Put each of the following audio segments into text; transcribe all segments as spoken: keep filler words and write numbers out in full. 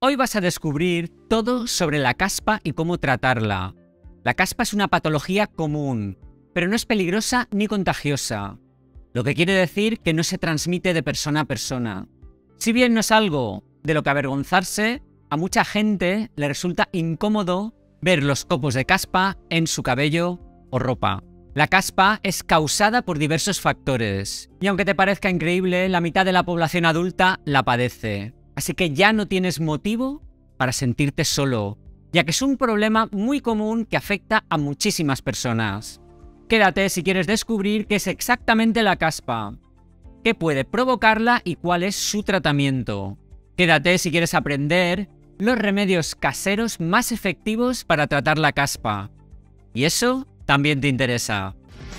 Hoy vas a descubrir todo sobre la caspa y cómo tratarla. La caspa es una patología común, pero no es peligrosa ni contagiosa, lo que quiere decir que no se transmite de persona a persona. Si bien no es algo de lo que avergonzarse, a mucha gente le resulta incómodo ver los copos de caspa en su cabello o ropa. La caspa es causada por diversos factores, y aunque te parezca increíble, la mitad de la población adulta la padece. Así que ya no tienes motivo para sentirte solo, ya que es un problema muy común que afecta a muchísimas personas. Quédate si quieres descubrir qué es exactamente la caspa, qué puede provocarla y cuál es su tratamiento. Quédate si quieres aprender los remedios caseros más efectivos para tratar la caspa. Y eso también te interesa.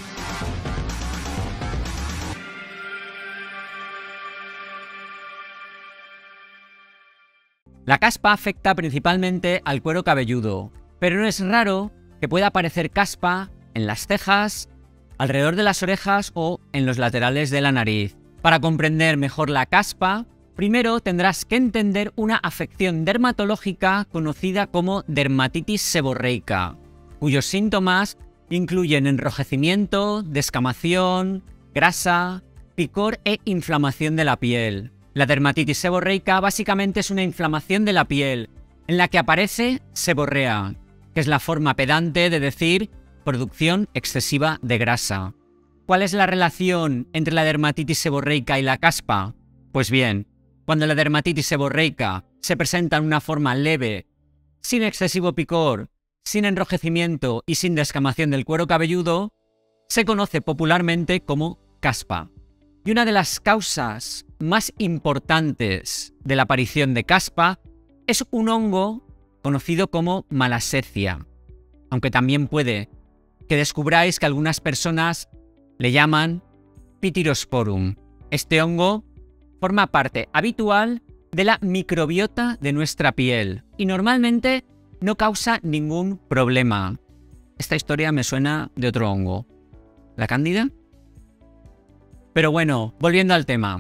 La caspa afecta principalmente al cuero cabelludo, pero no es raro que pueda aparecer caspa en las cejas, alrededor de las orejas o en los laterales de la nariz. Para comprender mejor la caspa, primero tendrás que entender una afección dermatológica conocida como dermatitis seborreica, cuyos síntomas incluyen enrojecimiento, descamación, grasa, picor e inflamación de la piel. La dermatitis seborreica básicamente es una inflamación de la piel, en la que aparece seborrea, que es la forma pedante de decir producción excesiva de grasa. ¿Cuál es la relación entre la dermatitis seborreica y la caspa? Pues bien, cuando la dermatitis seborreica se presenta en una forma leve, sin excesivo picor, sin enrojecimiento y sin descamación del cuero cabelludo, se conoce popularmente como caspa. Y una de las causas más importantes de la aparición de caspa es un hongo conocido como malassezia, aunque también puede que descubráis que algunas personas le llaman Pityrosporum. Este hongo forma parte habitual de la microbiota de nuestra piel y normalmente no causa ningún problema. Esta historia me suena de otro hongo. ¿La cándida? Pero bueno, volviendo al tema.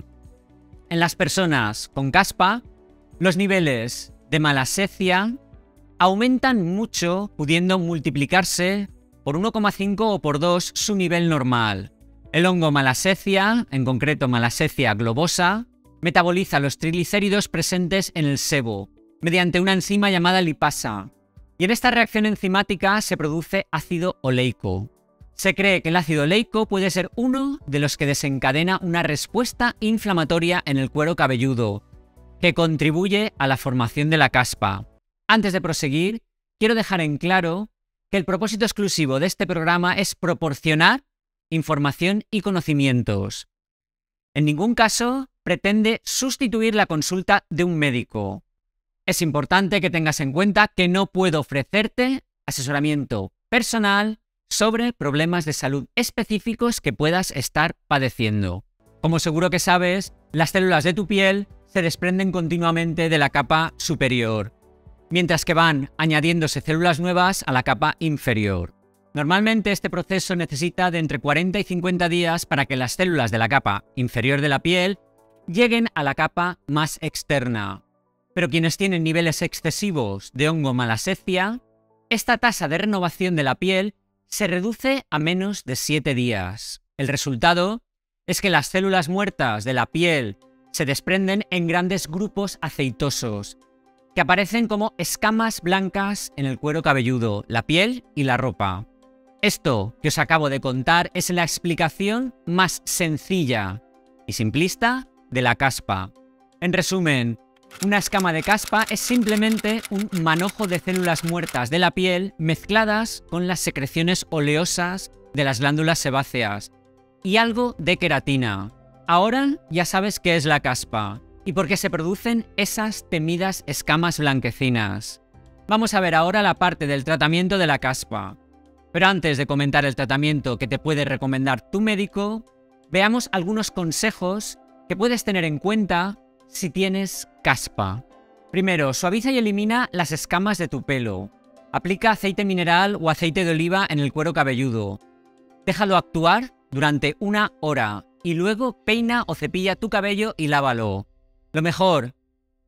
En las personas con caspa, los niveles de malassezia aumentan mucho, pudiendo multiplicarse por uno coma cinco o por dos su nivel normal. El hongo malassezia, en concreto Malassezia globosa, metaboliza los triglicéridos presentes en el sebo mediante una enzima llamada lipasa. Y en esta reacción enzimática se produce ácido oleico. Se cree que el ácido oleico puede ser uno de los que desencadena una respuesta inflamatoria en el cuero cabelludo, que contribuye a la formación de la caspa. Antes de proseguir, quiero dejar en claro que el propósito exclusivo de este programa es proporcionar información y conocimientos. En ningún caso pretende sustituir la consulta de un médico. Es importante que tengas en cuenta que no puedo ofrecerte asesoramiento personal sobre problemas de salud específicos que puedas estar padeciendo. Como seguro que sabes, las células de tu piel se desprenden continuamente de la capa superior, mientras que van añadiéndose células nuevas a la capa inferior. Normalmente este proceso necesita de entre cuarenta y cincuenta días para que las células de la capa inferior de la piel lleguen a la capa más externa. Pero quienes tienen niveles excesivos de hongo malassezia, esta tasa de renovación de la piel se reduce a menos de siete días. El resultado es que las células muertas de la piel se desprenden en grandes grupos aceitosos, que aparecen como escamas blancas en el cuero cabelludo, la piel y la ropa. Esto que os acabo de contar es la explicación más sencilla y simplista de la caspa. En resumen, una escama de caspa es simplemente un manojo de células muertas de la piel mezcladas con las secreciones oleosas de las glándulas sebáceas y algo de queratina. Ahora ya sabes qué es la caspa y por qué se producen esas temidas escamas blanquecinas. Vamos a ver ahora la parte del tratamiento de la caspa. Pero antes de comentar el tratamiento que te puede recomendar tu médico, veamos algunos consejos que puedes tener en cuenta si tienes caspa. Primero, suaviza y elimina las escamas de tu pelo. Aplica aceite mineral o aceite de oliva en el cuero cabelludo. Déjalo actuar durante una hora y luego peina o cepilla tu cabello y lávalo. Lo mejor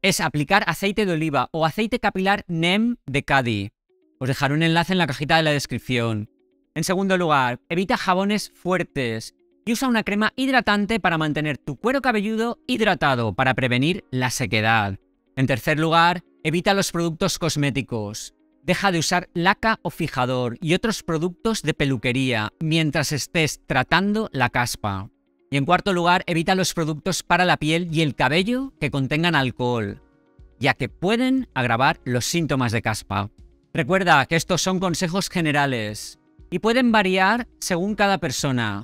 es aplicar aceite de oliva o aceite capilar Neem de Cadi. Os dejaré un enlace en la cajita de la descripción. En segundo lugar, evita jabones fuertes y usa una crema hidratante para mantener tu cuero cabelludo hidratado para prevenir la sequedad. En tercer lugar, evita los productos cosméticos. Deja de usar laca o fijador y otros productos de peluquería mientras estés tratando la caspa. Y en cuarto lugar, evita los productos para la piel y el cabello que contengan alcohol, ya que pueden agravar los síntomas de caspa. Recuerda que estos son consejos generales y pueden variar según cada persona.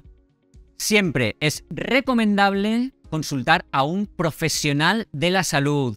Siempre es recomendable consultar a un profesional de la salud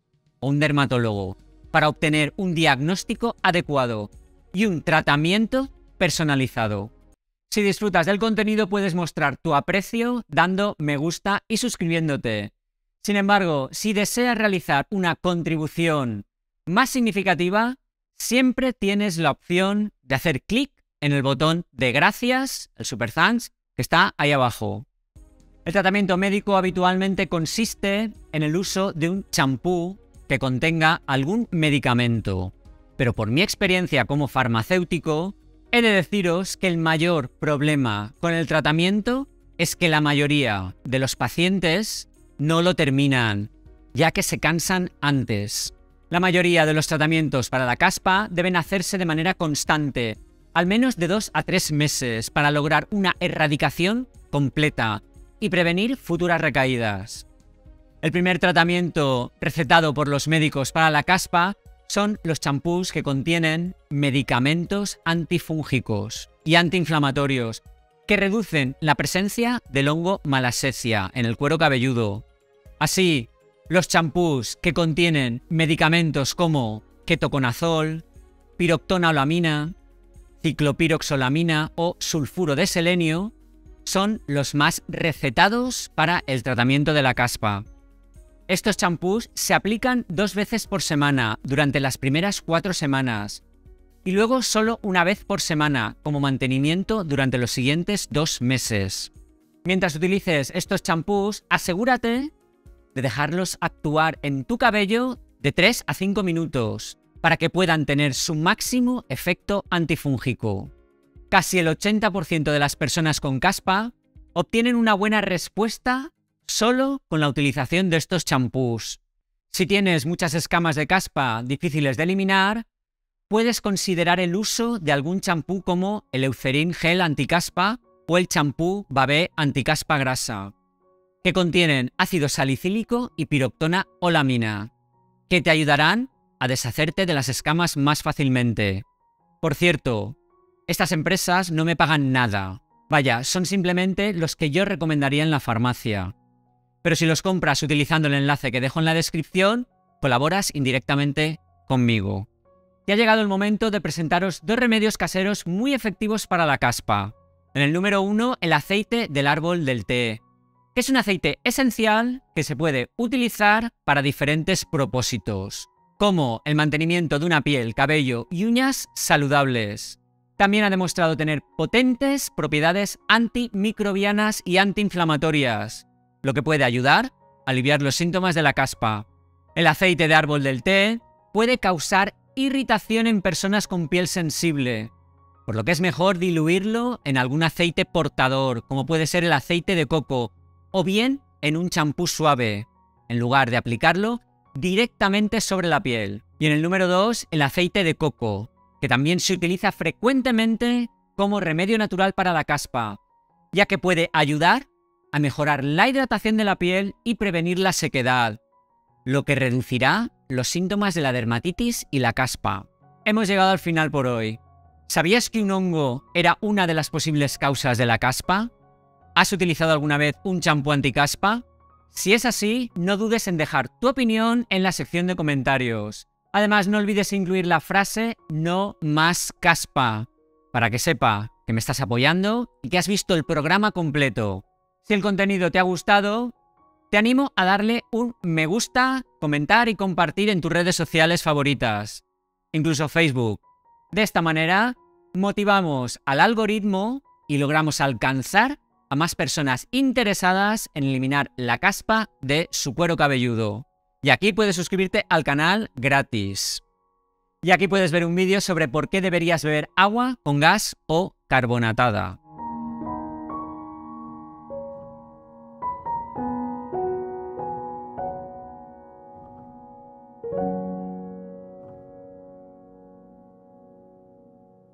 o un dermatólogo para obtener un diagnóstico adecuado y un tratamiento personalizado. Si disfrutas del contenido, puedes mostrar tu aprecio dando me gusta y suscribiéndote. Sin embargo, si deseas realizar una contribución más significativa, siempre tienes la opción de hacer clic en el botón de gracias, el super thanks, que está ahí abajo. El tratamiento médico habitualmente consiste en el uso de un champú que contenga algún medicamento, pero por mi experiencia como farmacéutico, he de deciros que el mayor problema con el tratamiento es que la mayoría de los pacientes no lo terminan, ya que se cansan antes. La mayoría de los tratamientos para la caspa deben hacerse de manera constante, al menos de dos a tres meses, para lograr una erradicación completa y prevenir futuras recaídas. El primer tratamiento recetado por los médicos para la caspa son los champús que contienen medicamentos antifúngicos y antiinflamatorios que reducen la presencia del hongo Malassezia en el cuero cabelludo. Así, los champús que contienen medicamentos como ketoconazol, piroctanolamina, ciclopiroxolamina o sulfuro de selenio son los más recetados para el tratamiento de la caspa. Estos champús se aplican dos veces por semana durante las primeras cuatro semanas y luego solo una vez por semana como mantenimiento durante los siguientes dos meses. Mientras utilices estos champús, asegúrate de dejarlos actuar en tu cabello de tres a cinco minutos para que puedan tener su máximo efecto antifúngico. Casi el ochenta por ciento de las personas con caspa obtienen una buena respuesta solo con la utilización de estos champús. Si tienes muchas escamas de caspa difíciles de eliminar, puedes considerar el uso de algún champú como el Eucerin Gel Anticaspa o el champú Babé Anticaspa Grasa, que contienen ácido salicílico y piroctona olamina, que te ayudarán a deshacerte de las escamas más fácilmente. Por cierto, estas empresas no me pagan nada. Vaya, son simplemente los que yo recomendaría en la farmacia. Pero si los compras utilizando el enlace que dejo en la descripción, colaboras indirectamente conmigo. Y ha llegado el momento de presentaros dos remedios caseros muy efectivos para la caspa. En el número uno, el aceite del árbol del té, que es un aceite esencial que se puede utilizar para diferentes propósitos, como el mantenimiento de una piel, cabello y uñas saludables. También ha demostrado tener potentes propiedades antimicrobianas y antiinflamatorias, lo que puede ayudar a aliviar los síntomas de la caspa. El aceite de árbol del té puede causar irritación en personas con piel sensible, por lo que es mejor diluirlo en algún aceite portador, como puede ser el aceite de coco, o bien en un champú suave, en lugar de aplicarlo directamente sobre la piel. Y en el número dos, el aceite de coco, que también se utiliza frecuentemente como remedio natural para la caspa, ya que puede ayudar a mejorar la hidratación de la piel y prevenir la sequedad, lo que reducirá los síntomas de la dermatitis y la caspa. Hemos llegado al final por hoy. ¿Sabías que un hongo era una de las posibles causas de la caspa? ¿Has utilizado alguna vez un champú anticaspa? Si es así, no dudes en dejar tu opinión en la sección de comentarios. Además, no olvides incluir la frase "no más caspa", para que sepa que me estás apoyando y que has visto el programa completo. Si el contenido te ha gustado, te animo a darle un me gusta, comentar y compartir en tus redes sociales favoritas, incluso Facebook. De esta manera, motivamos al algoritmo y logramos alcanzar a más personas interesadas en eliminar la caspa de su cuero cabelludo. Y aquí puedes suscribirte al canal gratis. Y aquí puedes ver un vídeo sobre por qué deberías beber agua con gas o carbonatada.